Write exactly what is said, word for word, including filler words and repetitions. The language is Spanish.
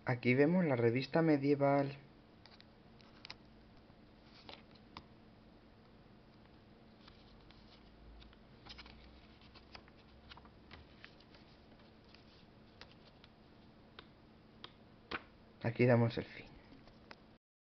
Aquí vemos la revista medieval. Aquí damos el fin.